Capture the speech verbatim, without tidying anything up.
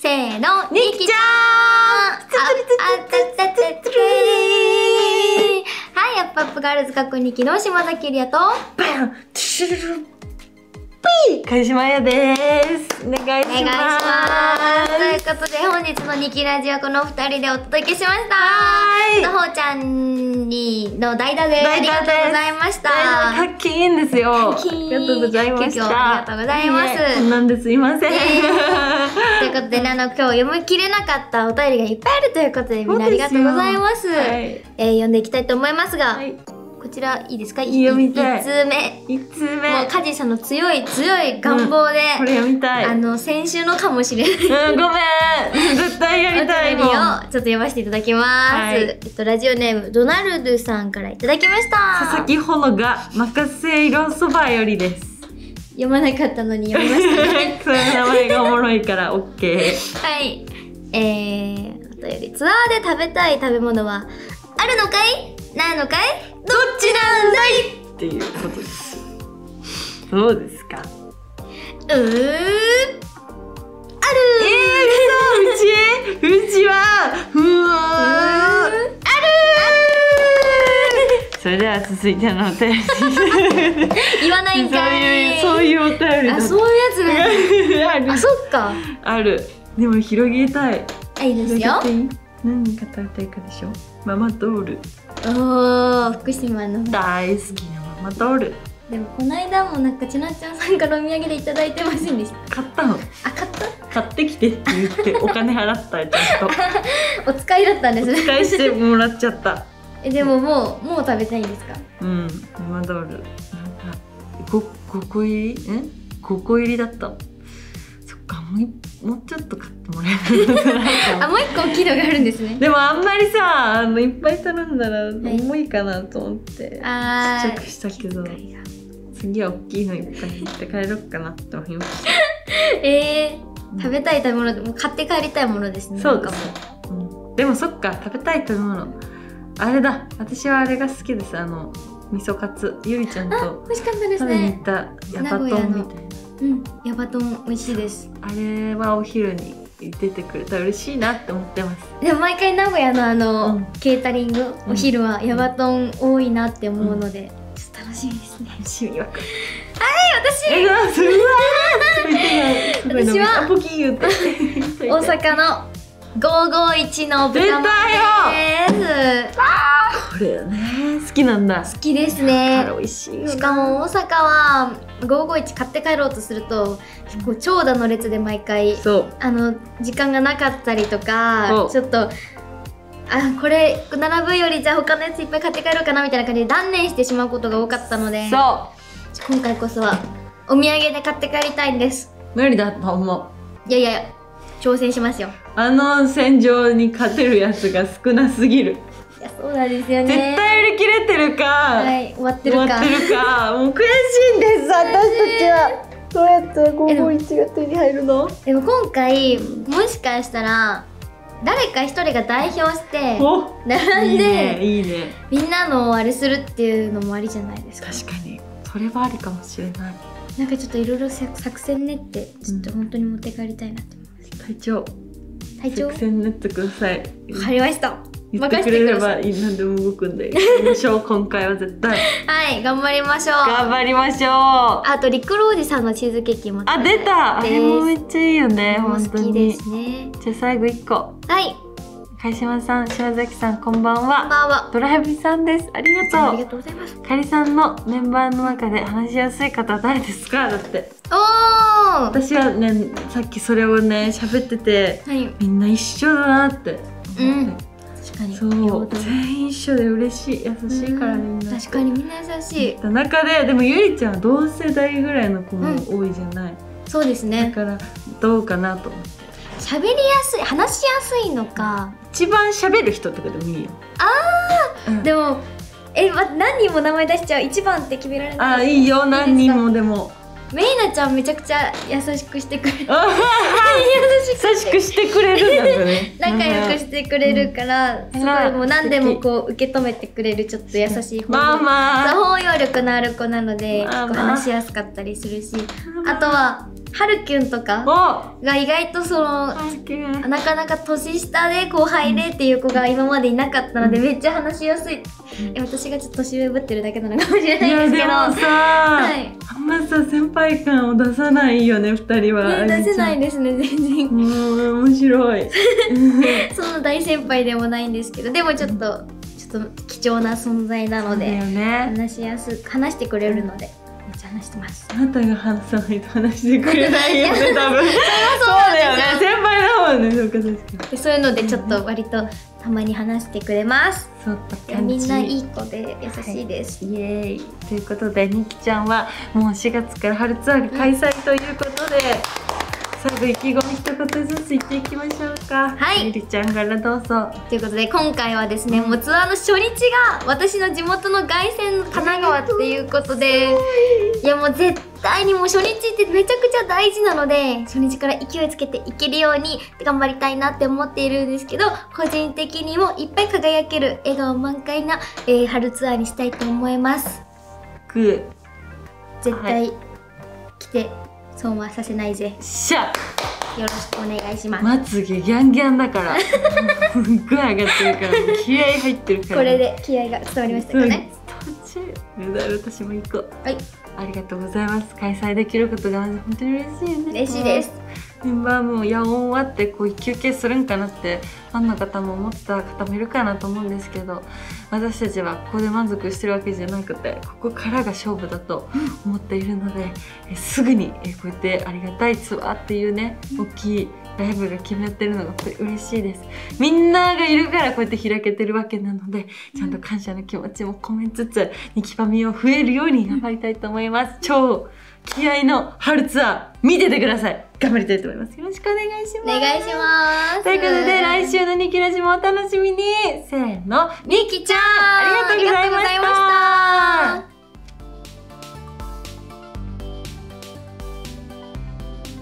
ーの、にきちゃん。あ、あったったったったはい、アップアップガールズかっこにきの島崎りあと、 バンシュルルピー鹿島彩です。お願いします。 お願いします。ということで、本日のにきラジオはこのふたりでお届けしました。はい。ほうちゃんにの代打でありがとうございました。 カッキーンですよ。ありがとうございました。 ありがとうございます。 こんなんですいません。 ということで、あの、今日読み切れなかったお便りがいっぱいあるということで、みんなありがとうございます。はい、えー、読んでいきたいと思いますが、はい、こちらいいですか？ 読みたい。 いち通目。 いち通目。 もうカジさんの強い強い願望で、 うん、これ読みたい。 あの先週のかもしれない。 うん、ごめん。絶対やりたいもん。 お便りをちょっと読ませていただきます。はい、えっとラジオネームドナルドさんからいただきました。 佐々木ほのが任せ色そばよりです。 読まなかったのに読みましたね。 その名前がおもろいからオッケー。 はい。えー、お便りツアーで食べたい食べ物はあるのかい？ないのかい？どっちなんだい？ っていうことです。どうですか？ うー、ある。 えー、うちうちはふーある。それでは続いてのお便り。 言わないんかい。 そういうそういうお便り。 あ、そういうやつね。あ、そっか。 ある。でも広げたい。 あ、いいですよ。 何が食べたいかでしょ。ママドール。 おー、福島の大好きなママドール。 でもこの間もなんかちなっちゃんさんからお土産でいただいてませんでした？ 買ったの。 あ、買った？ 買ってきてって言ってお金払ったちゃんと。お使いだったんですね。 お使いしてもらっちゃった。 え、でももうもう食べたいんですか？ うん、ママドール。なんかごごこ入り？え？ごこ入りだった。そっか、もうもうちょっと買ってもらえる。 あ、もう一個大きいのがあるんですね。 でもあんまりさ、あのいっぱい頼んだら重いかなと思って、 はい、 ちっちゃくしたけど、次は大きいのいっぱい持って帰ろうかなって思いました。 えー、食べたい食べ物でも買って帰りたいものですね。 そうです、うん、でもそっか、食べたい食べ物あれだ、私はあれが好きです。あの味噌カツ、ゆりちゃんと美味しかったですね。 食べに行ったヤバトンみたいな。 うん、ヤバトン美味しいです。 あれはお昼に出てくれたら嬉しいなって思ってます。 でも毎回名古屋のあの、うん、ケータリング、お昼はヤバトン多いなって思うので、うん、ちょっと楽しみですね。 楽しみわかる。 はい、私。私はポキ言って大阪のごーごーいちの豚まんです。 これね、好きなんだ。 好きですね。 美味しいよね。 しかも大阪はごーごーいち買って帰ろうとすると結構長蛇の列で毎回あの時間がなかったりとか、ちょっとあこれ並ぶよりじゃあ他のやついっぱい買って帰ろうかなみたいな感じで断念してしまうことが多かったので、そう今回こそはお土産で買って帰りたいんです。 無理だと思う。いやいや挑戦しますよ。あの戦場に勝てるやつが少なすぎる。 いや、そうなんですよね。 絶対売り切れてるか、 はい、終わってるか、 終わってるか、もう悔しいんです、私たちは。どうやったらごーごーいちが手に入るの？ でも今回もしかしたら誰か一人が代表して並んでいいね、 みんなのあれするっていうのもありじゃないですか。 確かにそれはありかもしれない。 なんかちょっといろいろ作戦練ってちょっと本当に持って帰りたいなって思います。 隊長、 隊長、 作戦練ってください。 わかりました。 言ってくれれば何でも動くんで、やりましょう。今回は絶対。 はい、頑張りましょう。 頑張りましょう。 あとリクロおじさんのチーズケーキも。 あ、出た。あれもめっちゃいいよね。本当に。 好きですね。 じゃあ最後一個。 はい。 貝島さん、島崎さん、こんばんは。 こんばんは。 ドライブさんです。ありがとう。 ありがとうございます。 かりさんのメンバーの中で話しやすい方は誰ですか？だって。 おお。 私はね、さっきそれをね、喋ってて、はい、みんな一緒だなって。 うん。確かに。 そう。全員一緒で嬉しい。優しいからみんな。 確かにみんな優しい。 中で、でもゆりちゃんは同世代ぐらいの子も多いじゃない。 そうですね。 だからどうかなと思って。 喋りやすい、話しやすいのか。 一番喋る人とかでもいいよ。 ああ、でもえ、ま、何人も名前出しちゃう。一番って決められない。 ああ、いいよ、何人もでも。 メイナちゃんめちゃくちゃ優しくしてくれる。 優しくしてくれるんだね。 仲良くしてくれるから、すごいもう何でもこう受け止めてくれるちょっと優しい方。 まあまあ。 包容力のある子なので、結構話しやすかったりするし、あとははるきゅんとかが意外とそのなかなか年下でこう入れっていう子が今までいなかったので、めっちゃ話しやすい。え、私がちょっと年上ぶってるだけなのかもしれないですけど。いやでもさ、はい、 あんまさ先輩感を出さないよねふたりは。 ね、出せないですね全然。 もう面白い。 そんな大先輩でもないんですけど、でもちょっとちょっと貴重な存在なので、ね、話しやすく話してくれるので。めっちゃ話してます。 あなたが話さないと話してくれないよね多分。そうだよね。先輩だもんね。そうか確かに。 そういうのでちょっと割とたまに話してくれます。そうだった感じ。みんないい子で優しいです。 はい、イエーイ。ということでにきちゃんはもうしがつから春ツアーが開催ということで、最後意気込み一言ずつ言っていきましょうか。はい。ゆりちゃんからどうぞ。 ということで今回はですね、もうツアーの初日が私の地元の凱旋の神奈川っていうことで、いやもう絶対にもう初日ってめちゃくちゃ大事なので、初日から勢いつけていけるように頑張りたいなって思っているんですけど、個人的にもいっぱい輝ける笑顔満開な、えー、春ツアーにしたいと思います。 グー。 絶対、はい、来て損はさせないぜ。 しゃ。 よろしくお願いします。 まつげギャンギャンだからすっごい上がってるから気合入ってるから、 これで気合が伝わりましたかね。 メダル私も行こう。 はい、 ありがとうございます。開催できることがまず本当に嬉しいよね。 嬉しいです。 メンバーも夜音終わってこう休憩するんかなってファンの方も思った方もいるかなと思うんですけど、私たちはここで満足してるわけじゃなくて、ここからが勝負だと思っているので、えすぐにえこうやってありがたいツアーっていうね大きいライブが決まってるのが本当に嬉しいです。みんながいるからこうやって開けてるわけなので、ちゃんと感謝の気持ちも込めつつニキパミを増えるように頑張りたいと思います。超気合の春ツアー見ててください。頑張りたいと思います。よろしくお願いします。 お願いします。 ということで来週のニキラジもお楽しみに。せーの、 ニキちゃんありがとうございました。